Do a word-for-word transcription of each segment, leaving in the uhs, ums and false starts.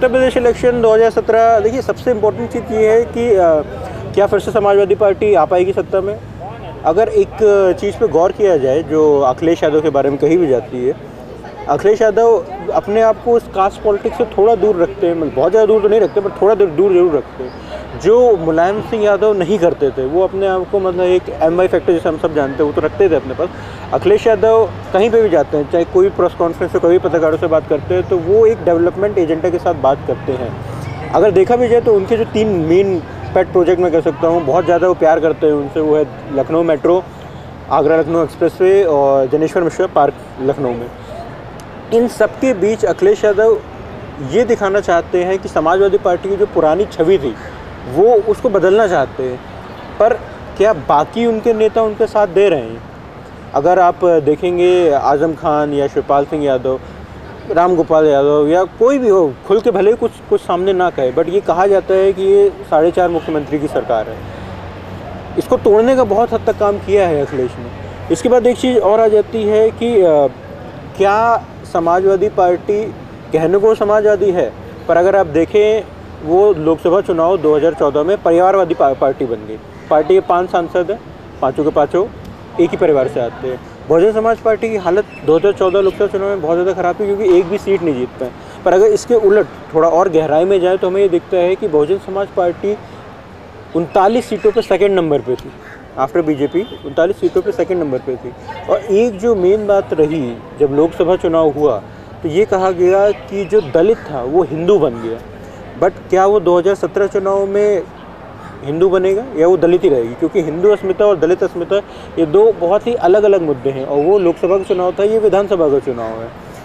Uttar Pradesh election दो हज़ार सत्रह, देखिए सबसे इम्पोर्टेंट चीज़ ये है कि आ, क्या फिर से समाजवादी पार्टी आ पाएगी सत्ता में। अगर एक चीज़ पे गौर किया जाए जो अखिलेश यादव के बारे में कही भी जाती है, अखिलेश यादव अपने आप को इस कास्ट पॉलिटिक्स से थोड़ा दूर रखते हैं, मतलब बहुत ज़्यादा दूर तो नहीं रखते पर थोड़ा दूर दूर जरूर रखते हैं। जो मुलायम सिंह यादव नहीं करते थे, वो अपने आप को मतलब एक एम वाई फैक्टर जैसे हम सब जानते हैं वो तो रखते थे अपने पास। अखिलेश यादव कहीं पे भी जाते हैं, चाहे कोई प्रेस कॉन्फ्रेंस में कोई पत्रकारों से बात करते हैं तो वो एक डेवलपमेंट एजेंडा के साथ बात करते हैं। अगर देखा भी जाए तो उनके जो तीन मेन पेट प्रोजेक्ट मैं कह सकता हूँ, बहुत ज़्यादा वो प्यार करते हैं उनसे, वो है लखनऊ मेट्रो, आगरा लखनऊ एक्सप्रेसवे और जनेश्वर मिश्रा पार्क लखनऊ में। इन सब के बीच अखिलेश यादव ये दिखाना चाहते हैं कि समाजवादी पार्टी की जो पुरानी छवि थी वो उसको बदलना चाहते हैं, पर क्या बाकी उनके नेता उनके साथ दे रहे हैं? अगर आप देखेंगे आज़म खान या शिवपाल सिंह यादव, राम गोपाल यादव या कोई भी हो, खुल के भले कुछ कुछ सामने ना कहे, बट ये कहा जाता है कि ये साढ़े चार मुख्यमंत्री की सरकार है। इसको तोड़ने का बहुत हद तक काम किया है अखिलेश ने। इसके बाद एक चीज़ और आ जाती है कि आ, क्या समाजवादी पार्टी कहने को समाजवादी है, पर अगर आप देखें वो लोकसभा चुनाव दो हज़ार चौदह में परिवारवादी पार्टी बन गई। पार्टी के पांच सांसद हैं, पांचों के पांचों एक ही परिवार से आते हैं। बहुजन समाज पार्टी की हालत दो हज़ार चौदह लोकसभा चुनाव में बहुत ज़्यादा ख़राब थी क्योंकि एक भी सीट नहीं जीत पाए। पर अगर इसके उलट थोड़ा और गहराई में जाए तो हमें ये दिखता है कि बहुजन समाज पार्टी उनतालीस सीटों पर सेकेंड नंबर पर थी, आफ्टर बीजेपी उनतालीस सीटों पे सेकंड नंबर पे थी। और एक जो मेन बात रही जब लोकसभा चुनाव हुआ तो ये कहा गया कि जो दलित था वो हिंदू बन गया, बट क्या वो दो हज़ार सत्रह चुनाव में हिंदू बनेगा या वो दलित ही रहेगी? क्योंकि हिंदू अस्मिता और दलित अस्मिता ये दो बहुत ही अलग अलग मुद्दे हैं, और वो लोकसभा का चुनाव था, ये विधानसभा का चुनाव है।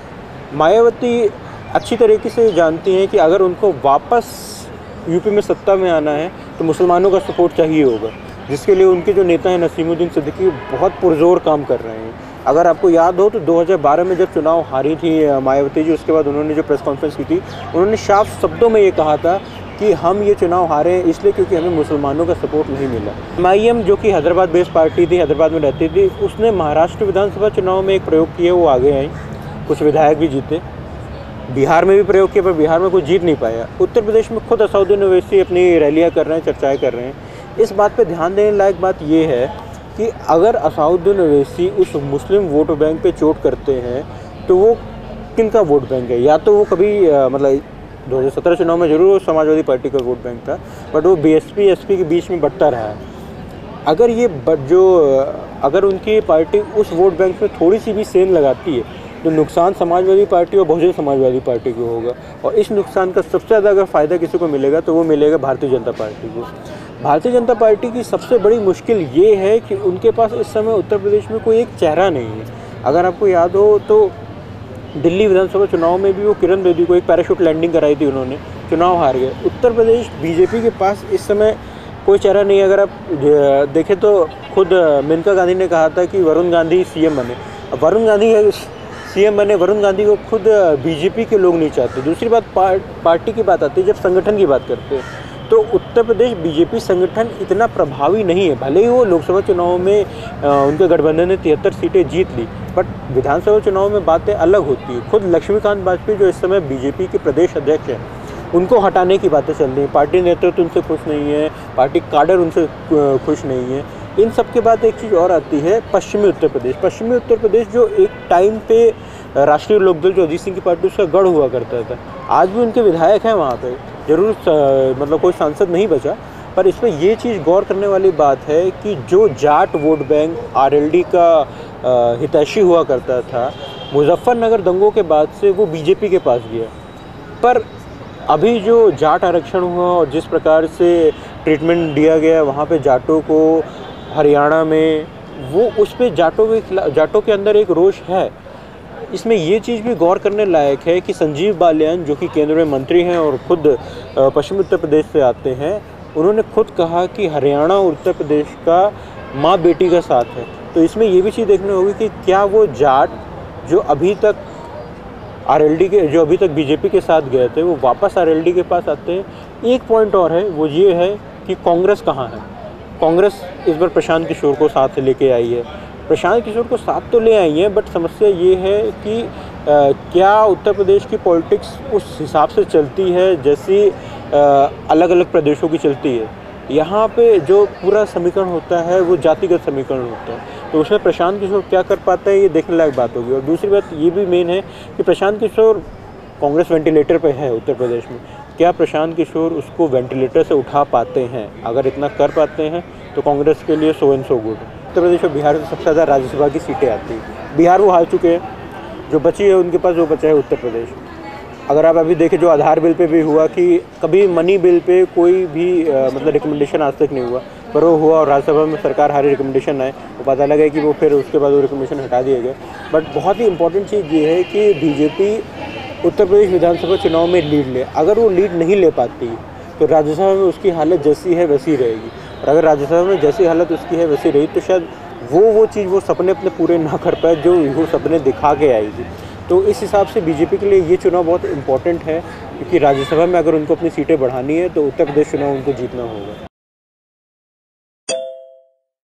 मायावती अच्छी तरीके से जानती हैं कि अगर उनको वापस यूपी में सत्ता में आना है तो मुसलमानों का सपोर्ट चाहिए होगा, जिसके लिए उनके जो नेता हैं नसीमुद्दीन सिद्दीकी बहुत पुरजोर काम कर रहे हैं। अगर आपको याद हो तो दो हज़ार बारह में जब चुनाव हारी थी मायावती जी, उसके बाद उन्होंने जो प्रेस कॉन्फ्रेंस की थी उन्होंने साफ शब्दों में ये कहा था कि हम ये चुनाव हारे हैं इसलिए क्योंकि हमें मुसलमानों का सपोर्ट नहीं मिला। एम आई एम जो कि हैदराबाद बेस्ड पार्टी थी, हैदराबाद में रहती थी, उसने महाराष्ट्र विधानसभा चुनाव में एक प्रयोग किया, वो आगे आई, कुछ विधायक भी जीते। बिहार में भी प्रयोग किया पर बिहार में कोई जीत नहीं पाया। उत्तर प्रदेश में खुद असदुद्दीन ओवैसी अपनी रैलियाँ कर रहे हैं, चर्चाएँ कर रहे हैं। इस बात पे ध्यान देने लायक बात यह है कि अगर असदुद्दीन ओवैसी उस मुस्लिम वोट बैंक पे चोट करते हैं तो वो किन का वोट बैंक है? या तो वो कभी आ, मतलब दो हज़ार सत्रह चुनाव में जरूर समाजवादी पार्टी का वोट बैंक था, बट वो B S P S P के बीच में बढ़ता रहा है। अगर ये जो अगर उनकी पार्टी उस वोट बैंक में थोड़ी सी भी सेंध लगाती है तो नुकसान समाजवादी पार्टी और बहुजन समाजवादी पार्टी को होगा, और इस नुकसान का सबसे ज़्यादा अगर फ़ायदा किसी को मिलेगा तो वो मिलेगा भारतीय जनता पार्टी को। भारतीय जनता पार्टी की सबसे बड़ी मुश्किल ये है कि उनके पास इस समय उत्तर प्रदेश में कोई एक चेहरा नहीं है। अगर आपको याद हो तो दिल्ली विधानसभा चुनाव में भी वो किरण बेदी को एक पैराशूट लैंडिंग कराई थी उन्होंने, चुनाव हार गए। उत्तर प्रदेश बीजेपी के पास इस समय कोई चेहरा नहीं है। अगर आप देखें तो खुद मेनका गांधी ने कहा था कि वरुण गांधी सीएम बने। अब वरुण गांधी सीएम बने, वरुण गांधी को खुद बीजेपी के लोग नहीं चाहते। दूसरी बात पार, पार्टी की बात आती है, जब संगठन की बात करते हैं तो उत्तर प्रदेश बीजेपी संगठन इतना प्रभावी नहीं है। भले ही वो लोकसभा चुनाव में आ, उनके गठबंधन ने तिहत्तर सीटें जीत ली, बट विधानसभा चुनाव में बातें अलग होती है। खुद लक्ष्मीकांत वाजपेयी जो इस समय बीजेपी के प्रदेश अध्यक्ष हैं, उनको हटाने की बातें चल रही हैं। पार्टी नेतृत्व उनसे खुश नहीं है, पार्टी काडर उनसे खुश नहीं है। इन सब के बाद एक चीज़ और आती है, पश्चिमी उत्तर प्रदेश। पश्चिमी उत्तर प्रदेश जो एक टाइम पे राष्ट्रीय लोकदल जो अजीत सिंह की पार्टी उसका गढ़ हुआ करता था, आज भी उनके विधायक हैं वहाँ पे, जरूर मतलब कोई सांसद नहीं बचा। पर इसमें ये चीज़ गौर करने वाली बात है कि जो Jat vote bank R L D का हितैषी हुआ करता था, मुजफ्फरनगर दंगों के बाद से वो बीजेपी के पास गया। पर अभी जो जाट आरक्षण हुआ और जिस प्रकार से ट्रीटमेंट दिया गया वहाँ पे जाटों को हरियाणा में, वो उस पर जाटों के खिलाफ, जाटों के अंदर एक रोष है। इसमें ये चीज़ भी गौर करने लायक है कि संजीव बालियान जो कि केंद्र में मंत्री हैं और खुद पश्चिमी उत्तर प्रदेश से आते हैं, उन्होंने खुद कहा कि हरियाणा और उत्तर प्रदेश का माँ बेटी का साथ है। तो इसमें ये भी चीज़ देखनी होगी कि क्या वो जाट जो अभी तक आर एल डी के जो अभी तक बीजेपी के साथ गए थे वो वापस आर एल डी के पास आते हैं। एक पॉइंट और है, वो ये है कि कांग्रेस कहाँ है। कांग्रेस इस बार प्रशांत किशोर को साथ लेके आई है। प्रशांत किशोर को साथ तो ले आई है, बट समस्या ये है कि क्या उत्तर प्रदेश की पॉलिटिक्स उस हिसाब से चलती है जैसी अलग अलग प्रदेशों की चलती है? यहाँ पे जो पूरा समीकरण होता है वो जातिगत समीकरण होता है, तो उसमें प्रशांत किशोर क्या कर पाता है ये देखने लायक बात होगी। और दूसरी बात ये भी मेन है कि प्रशांत किशोर कांग्रेस वेंटिलेटर पे है उत्तर प्रदेश में, क्या प्रशांत किशोर उसको वेंटिलेटर से उठा पाते हैं? अगर इतना कर पाते हैं तो कांग्रेस के लिए so and so good. Uttar Pradesh और बिहार से सबसे ज़्यादा राज्यसभा की सीटें आती हैं, बिहार वो हार चुके हैं, जो बची है उनके पास वो बचा है उत्तर प्रदेश। अगर आप अभी देखें जो आधार बिल पे भी हुआ कि कभी मनी बिल पे कोई भी आ, मतलब रिकमेंडेशन आज तक नहीं हुआ, पर वो हुआ और राज्यसभा में सरकार हारी, रिकमेंडेशन आए, वो पता लगा कि वो फिर उसके बाद वो रिकमेंडेशन हटा दिए गए। बट बहुत ही इंपॉर्टेंट चीज़ ये है कि बीजेपी उत्तर प्रदेश विधानसभा चुनाव में लीड ले। अगर वो लीड नहीं ले पाती तो राज्यसभा में उसकी हालत जैसी है वैसी रहेगी, और अगर राज्यसभा में जैसी हालत उसकी है वैसी रही तो शायद वो वो चीज़ वो सपने अपने पूरे ना कर पाए जो वो सपने दिखा के आई थी। तो इस हिसाब से बीजेपी के लिए ये चुनाव बहुत इंपॉर्टेंट है, क्योंकि राज्यसभा में अगर उनको अपनी सीटें बढ़ानी है तो उत्तर प्रदेश चुनाव उनको जीतना होगा।